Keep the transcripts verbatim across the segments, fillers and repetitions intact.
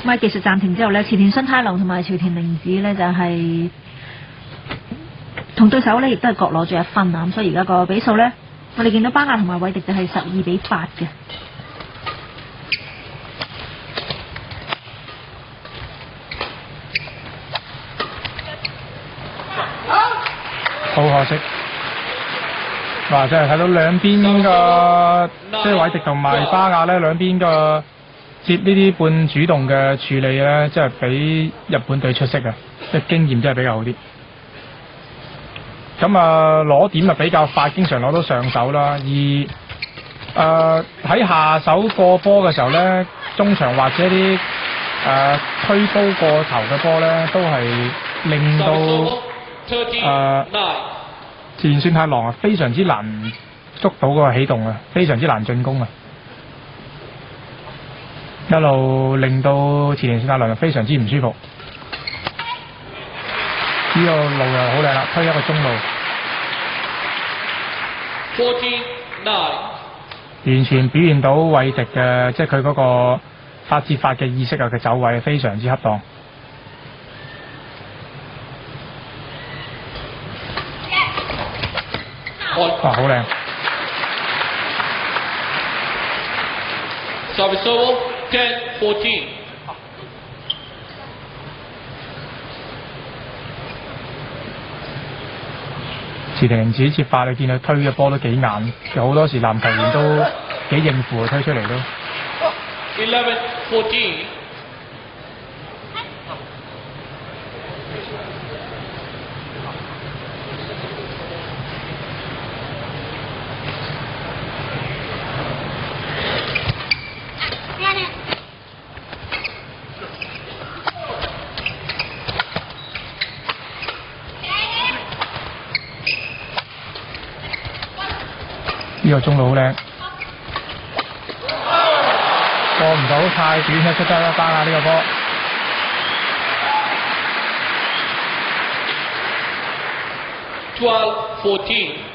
咁喺技術暫停之後咧，池田信太郎同埋朝田玲子咧就係、是、同對手咧亦都係各攞咗一分啊，咁所以而家個比數咧，我哋見到巴亞同埋韋迪就係十二比八嘅。 好可惜，哇！真係睇到兩邊嘅，即係韋迪同埋巴亞咧，兩邊嘅接呢啲半主動嘅處理咧，即係比日本隊出色啊！即係經驗真係比較好啲。咁啊，攞點啊比較快，經常攞到上手啦。而誒喺、呃、下手過波嘅時候咧，中場或者啲誒、呃、推高過頭嘅波咧，都係令到誒池田信太郎啊非常之難捉到嗰個起動啊，非常之難進攻啊，一路令到池田信太郎非常之唔舒服。呢、這個路又好靚啦，推一個中路，完全表現到韋迪嘅，即係佢嗰個發接發嘅意識啊，嘅走位非常之恰當。哇，好靚！池田玲子接發，你見佢推嘅波都幾硬，有好多時籃球員都幾應付佢推出嚟都。呢個中路好靚，過唔到太短咧，出得一班啊！呢個波十二 十四。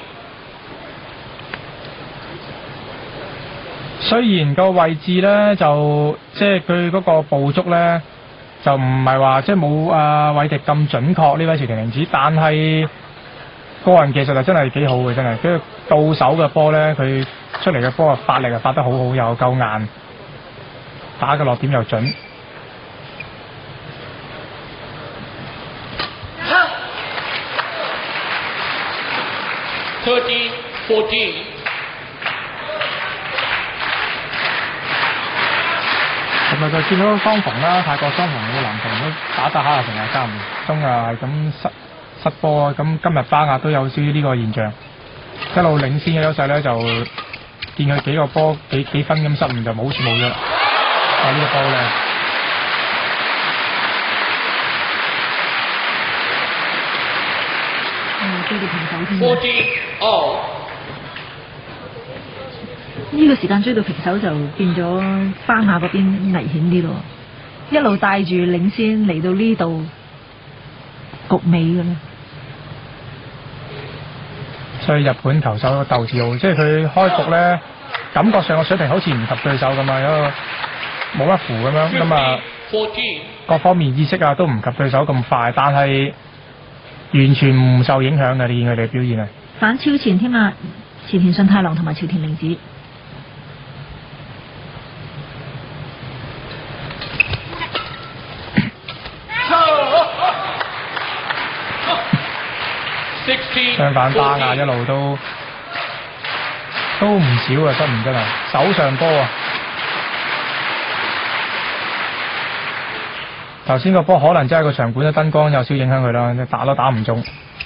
雖然個位置咧就即係佢嗰個捕捉咧就唔係話即係冇啊韋迪咁準確呢位池田玲子，但係個人技術就真係幾好嘅，真係。跟住到手嘅波咧，佢出嚟嘅波啊發力啊發得好好，又夠硬，打嘅落點又準。十三 十四。咁啊，就見到雙紅啦，泰國雙紅嘅籃球都打打下成日間唔中啊，係咁失失波啊！咁今日巴亞都有少少呢個現象，一路領先嘅優勢咧，就見佢幾個波幾幾分咁失誤就冇好似冇咗啦。啊！呢、這個波咧， 嗯，追到平手添。哦。呢個時間追到平手就變咗巴亞嗰邊危險啲咯，一路帶住領先嚟到呢度局尾嘅啦。 所以日本球手嘅鬥志好，即係佢開局咧，感覺上個水平好似唔及對手咁啊，有個冇乜符咁樣，咁啊各方面意識啊都唔及對手咁快，但係完全唔受影響嘅，你見佢哋嘅表現啊。 反超前添啊，池田信太郎同埋朝田玲子。相反巴亞一路都都唔少啊，失誤真係手上波啊！頭先個波可能真係個場館嘅燈光有少影響佢啦，打都打唔中。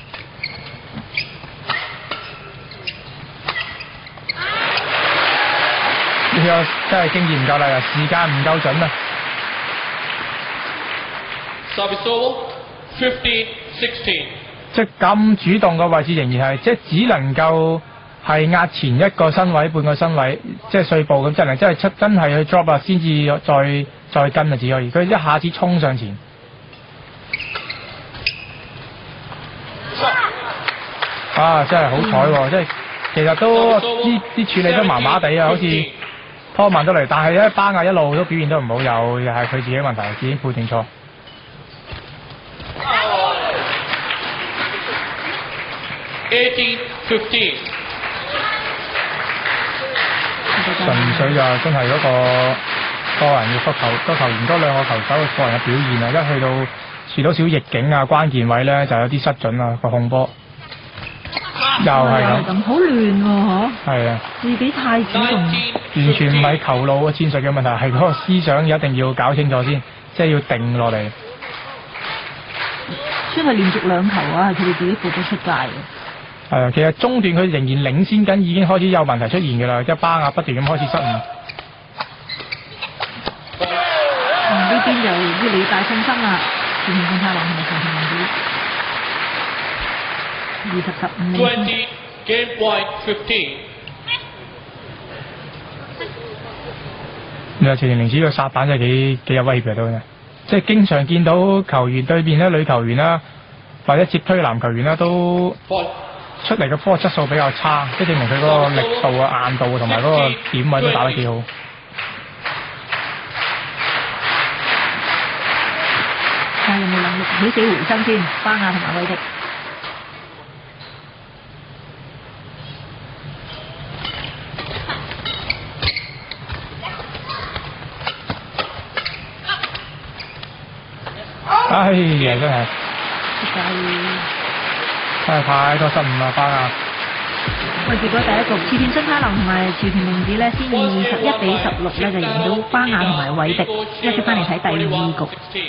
呢個真係經驗唔夠啦，時間唔夠準啊！十五 十六。即係咁主動嘅位置仍然係，即係只能夠係壓前一個身位、半個身位，即係碎步咁，真係真係出真係去 drop 啊，先至再再跟啊，只可以。佢一下子衝上前，啊！真係好彩喎，即係其實都呢啲處理都麻麻地啊，好似拖慢咗嚟，但係咧巴亞一路都表現得唔好，有又係佢自己問題，自己判斷錯。 eighteen fifteen 純粹就真係嗰個個人嘅球，個球員嗰兩個球手嘅個人嘅表現啊，一去到遇到少逆境啊，關鍵位咧就有啲失準啊個控波，又係咁， 好亂喎嗬。 係啊， 自己太主動， 完全唔係球路嘅戰術嘅問題，係嗰個思想一定要搞清楚先，即係要定落嚟。 真係連續兩球啊，係佢哋自己負咗出界嘅。 係啊，其實中段佢仍然領先緊，已經開始有問題出現㗎啦，即係巴亞不斷咁開始失誤。 呢邊就越嚟越大信心啦，前面更加冷同埋前面二十十五。 twenty game point fifteen。 你話前田玲子個殺板真係幾幾有威脅到嘅，即係經常見到球員對面咧女球員啦，或者接推男球員啦都出嚟嘅科質素比較差，即係證明佢嗰個力度啊、硬度同埋嗰個點位都打得幾好。 睇下有冇能力起死回生先，巴亞同埋韋迪。 哎呀，真係真係太多失誤啦，巴亞。 喂，結果第一局刺田新太郎同埋潮田玲子咧，先以二十一比十六咧就贏到巴亞同埋韋迪。一陣翻嚟睇第二局。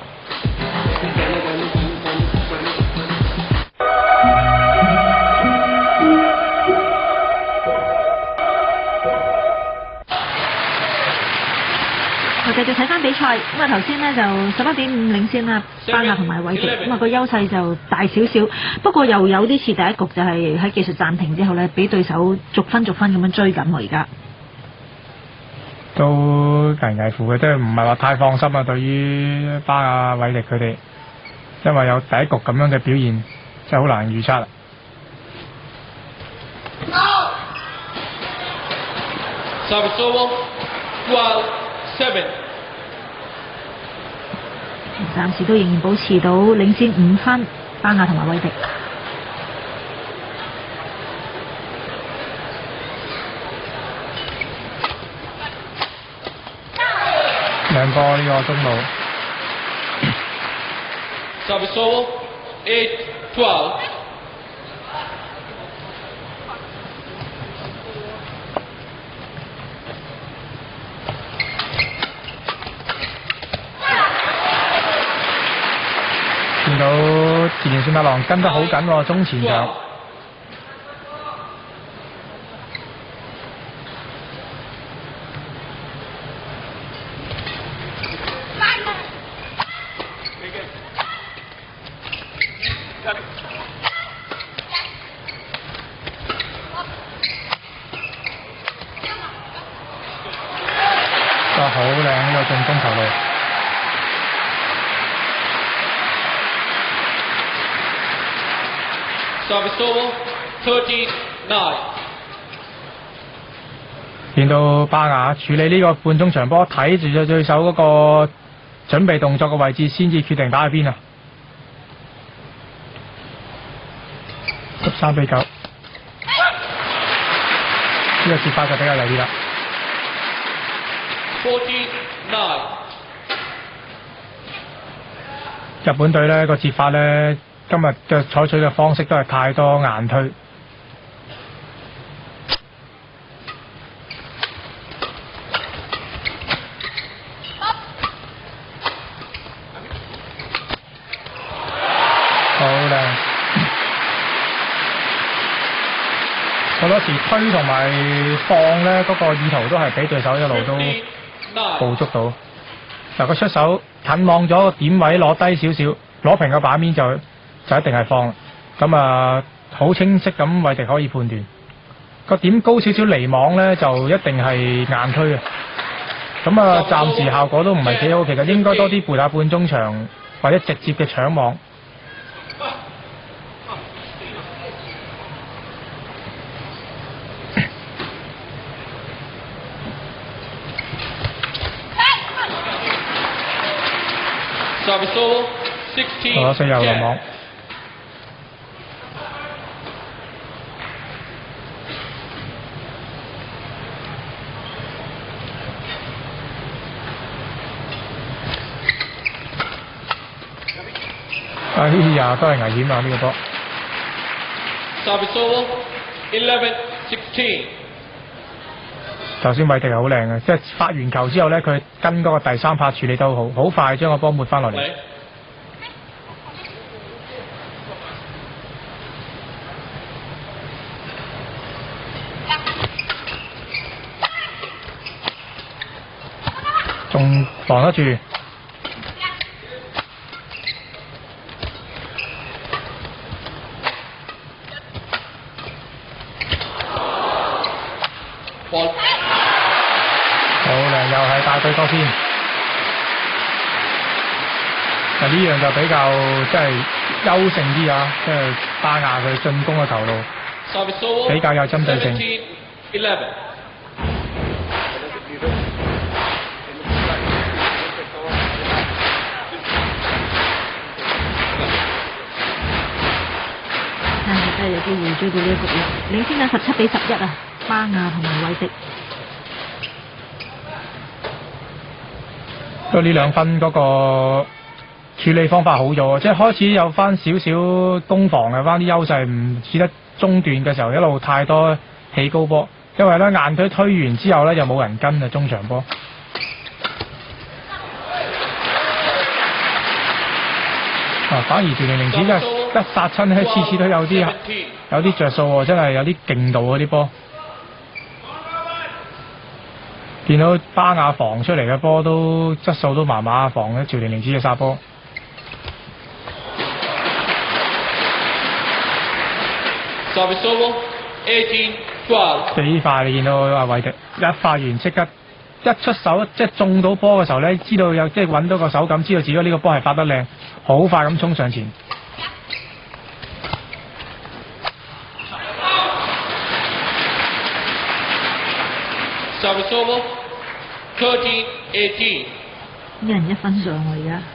我繼續睇翻比賽，咁啊頭先呢就十一點五領先啦，巴亞同埋韋迪，咁啊個優勢就大少少，不過又有啲似第一局就係喺技術暫停之後呢，俾對手逐分逐分咁樣追緊喎而家。 都危危乎嘅，即係唔係話太放心啊！對於巴亞、韋迪佢哋，因為有第一局咁樣嘅表現，真係好難預測啦。 Service over twelve seven。 暫時都仍然保持到領先五分，巴亞同埋韋迪。 兩波呢個中路。 Service over eight twelve。 見到前田信太郎跟得好緊喎，中前場。都好靚呢個進攻球路。 Service over thirty nine。 見到巴亞處理呢個半中場波，睇住咗對手嗰個準備動作嘅位置，先至決定打去邊啊！十三比九，呢個接法就比較有啲啦。 forty nine。 日本隊呢個接法呢，今日嘅採取嘅方式都係太多硬推。好靚！好多時推同埋放咧，嗰、那個意圖都係俾對手一路都捕捉到。嗱，佢出手近望咗個點位，攞低少少，攞平個版面就就一定係放。咁啊，好清晰咁，韋迪可以判斷個點高少少離網咧，就一定係硬推嘅。咁啊，暫時效果都唔係幾好。其實應該多啲撥下半中場或者直接嘅搶網。 Service over. sixteen. 攞四又落網。哎呀，都係危險啊！呢、個波。 Service over. eleven sixteen. 頭先韋迪係好靚嘅，即係發完球之後咧，佢跟嗰個第三拍處理得好好，好快將個波抹翻落嚟。 Play. 仲防得住。 Ball. 好靚，又係大對角先。嗱呢樣就比較即係優勝啲啊，即係巴亞佢進攻嘅球路 Service over. 比較有針對性。 seventeen eleven. 係真係有機會追到呢一局啦，領先緊十七比十一啊，巴亞同埋韋迪。 不過呢兩分嗰個處理方法好咗，即係開始有翻少少攻防嘅翻啲優勢，唔似得中段嘅時候一路太多起高波，因為咧硬推推完之後咧就冇人跟啊中場波。啊，反而條零零子一一殺親咧，次次都有啲有啲着數喎，真係有啲勁度嗰啲波。見到巴亞防出嚟嘅波都質素都麻麻，防嘅趙連玲子嘅殺波。 Service over. eighteen twelve. 幾快你見到阿韋迪一發完即刻一出手，即係中到波嘅時候咧，知道有即係揾到個手感，知道自己呢個波係發得靚，好快咁衝上前。 Service over. thirteen eighteen. 一人一分上喎而家。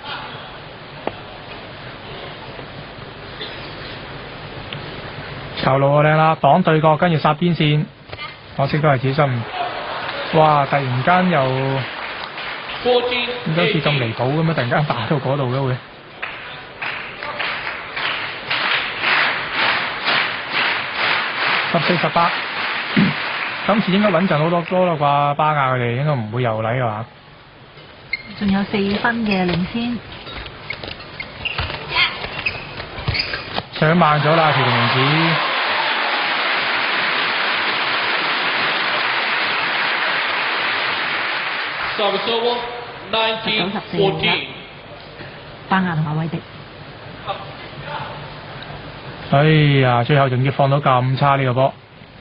球路啊靚啦，擋對角跟住殺邊線，可惜都係自己失誤。哇！突然間又〜 fourteen 點解好似咁離譜咁樣？突然間打到嗰度嘅會。十四十八，今次應該穩陣好多多啦啩，巴亞佢哋應該唔會又禮㗎嘛。 仲有四分嘅領先。 上慢咗啦，條零子。 Service over. 十 nineteen 九十四 fourteen. 巴亞同埋韋迪。 哎呀，最後仲要放到咁差呢個波，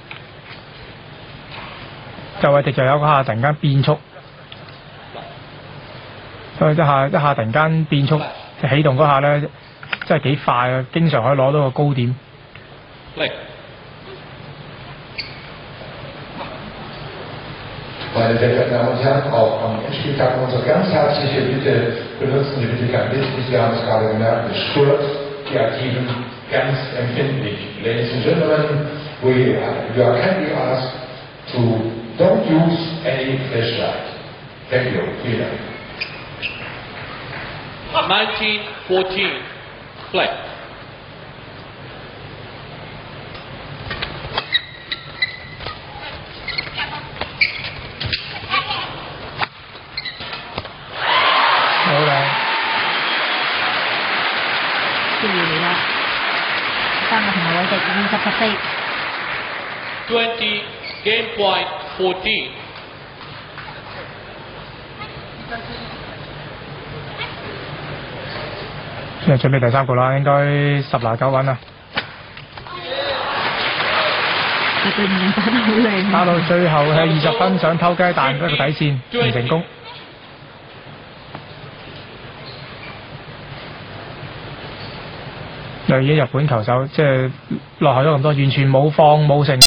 就韋迪就有嗰下突然間變速，所以一下一下突然間變速，起動嗰下咧真係幾快啊！經常可以攞到個高點。 Play. Meine sehr verehrten Damen und Herren, auch am Endspieltag unsere ganz herzliche Bitte, benutzen Sie bitte kein Business, Sie haben es gerade gemerkt, es stört die Aktiven ganz empfindlich. Ladies and gentlemen, we are, you are kindly asked to don't use any flashlight. Thank you. Vielen Dank. nineteen fourteen. Play. twenty game point fourteen. 現在準備第三局啦，應該十拿九穩啦。 對面打得好靚， 打到最後係二十分，想偷雞蛋一個底線，唔成功。又已經日本球手即係落後咗咁多，完全冇放冇成。